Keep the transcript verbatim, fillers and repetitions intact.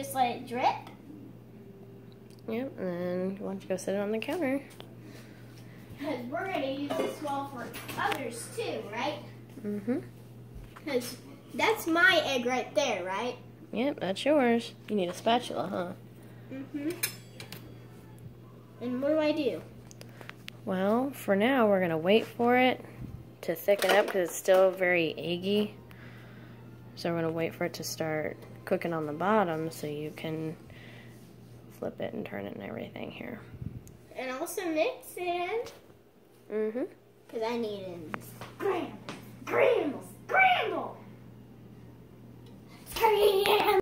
just let it drip. Yep, and then why don't you go sit it on the counter? Because we're going to use this wall for others too, right? Mm-hmm. Because that's my egg right there, right? Yep, that's yours. You need a spatula, huh? Mm-hmm. And what do I do? Well, for now, we're going to wait for it to thicken up because it's still very eggy. So we're going to wait for it to start cooking on the bottom so you can flip it and turn it and everything here. And also mix it. Mm-hmm. Because I need it. Scramble, scramble, scramble. Scramble.